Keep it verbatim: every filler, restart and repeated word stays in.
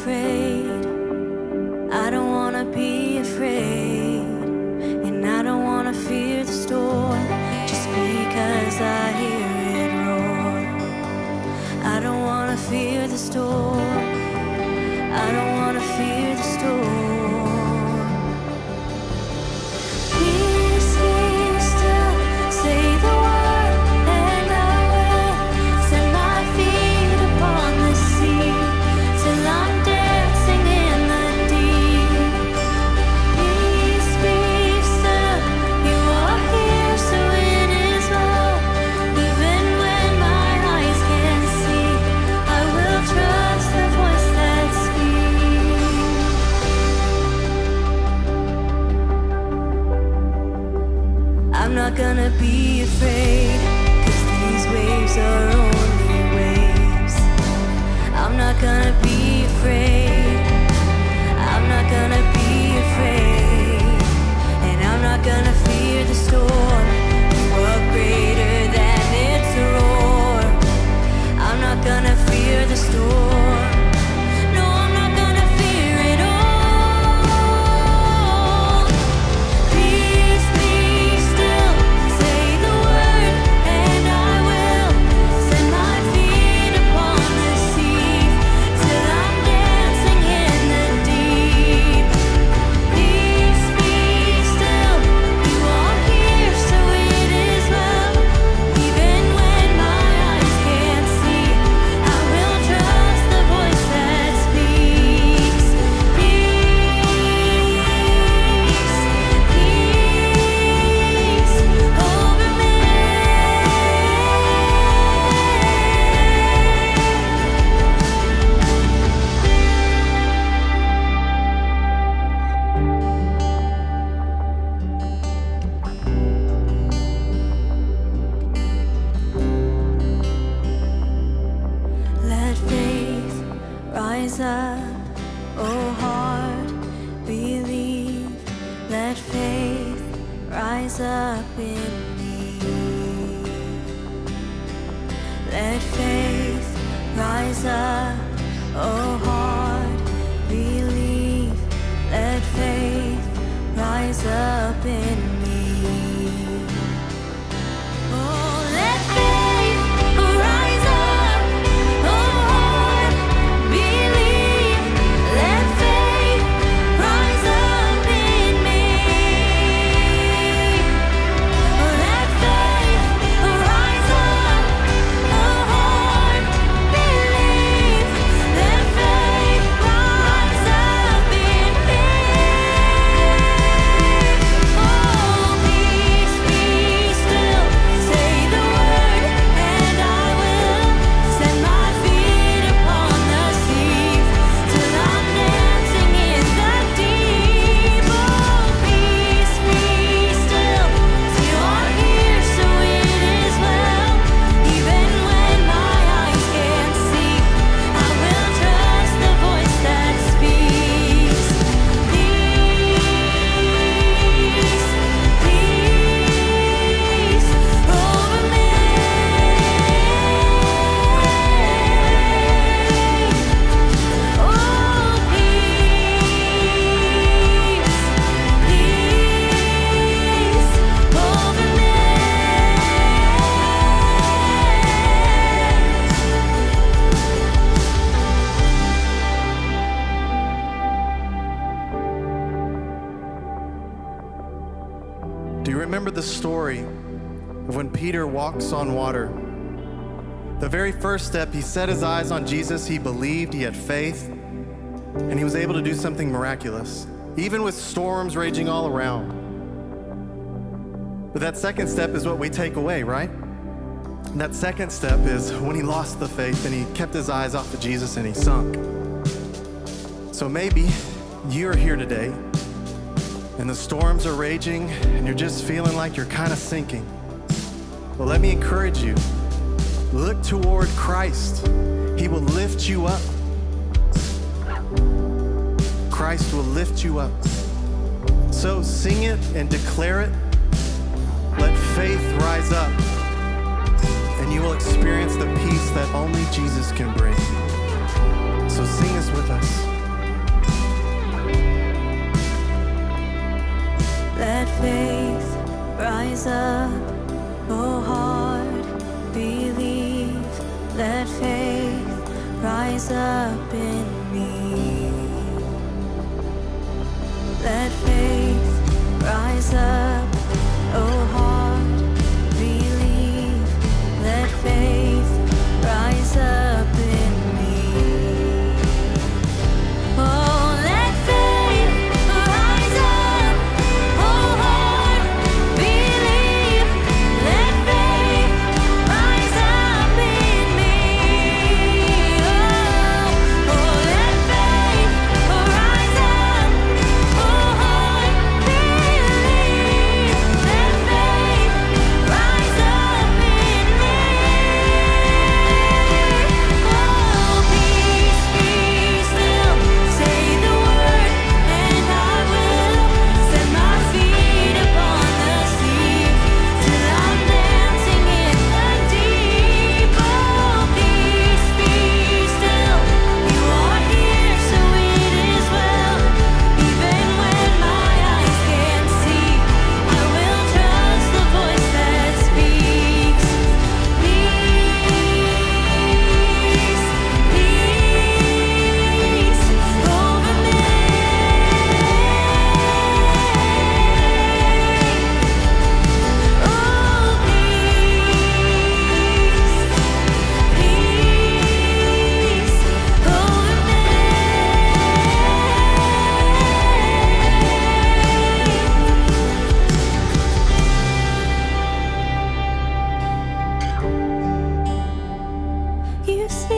afraid. I don't wanna be afraid, and I don't wanna fear the storm just because I hear it roar. I don't wanna fear the storm. I don't wanna fear the storm. Peace, be still, say the word, and I will set my feet upon the sea till I'm dancing in the deep. Peace, be still, you are here, so it is well. Even when my eyes can't see, I will trust the voice that speaks. I'm not gonna be afraid, 'cause these waves are only waves. I'm not gonna be afraid. I'm not gonna be afraid. And I'm not gonna fear the storm. You are greater than its roar. I'm not gonna fear the storm. No, I'm not gonna fear it all. Peace, be still, say the word, and I will set my feet upon the sea till I'm dancing in the deep. Peace, be still, you are here, so it is well. Even when my eyes can't see, I will trust the voice that speaks. Peace, peace over me. Let faith rise up, oh heart, believe. Let faith rise up in me. Let faith rise up, oh heart, believe. Let faith rise up in me. Oh, let faith rise up, oh heart, believe. Let faith rise up in me. Oh, let faith rise up, oh heart, believe. Let faith rise up in me. Oh, peace, be still, say the word, and I will set my feet upon the seas till I'm dancing in the deep. Oh, peace, be still, you are here, so it is well. Even when my eyes can't see, I will trust the voice that speaks. Peace, peace over me. Oh, peace, peace over me. Do you remember the story of when Peter walks on water? The very first step, he set his eyes on Jesus, he believed, he had faith, and he was able to do something miraculous, even with storms raging all around. But that second step is what we take away, right? And that second step is when he lost the faith and he kept his eyes off of Jesus and he sunk. So maybe you're here today and the storms are raging and you're just feeling like you're kind of sinking. Well, let me encourage you. Look toward Christ. He will lift you up. Christ will lift you up. So sing it and declare it. Let faith rise up, and you will experience the peace that only Jesus can bring. So sing this with us. Let faith rise up, oh heart, believe. Let faith rise up in me. Let faith rise up, oh heart, believe. Let faith rise up in me. Oh, let faith rise up, oh heart, believe. Let faith rise up in me. Oh, oh, let faith rise up, oh heart, believe. Let faith rise up in me. Oh, peace, be still. Say the word, and I will set my feet upon the sea till I'm dancing in the deep. Oh, peace, be still. You are here, so it is well. Even when my eyes can't see, I will trust the voice that speaks. Peace, peace over me. Oh, peace, peace over me. You say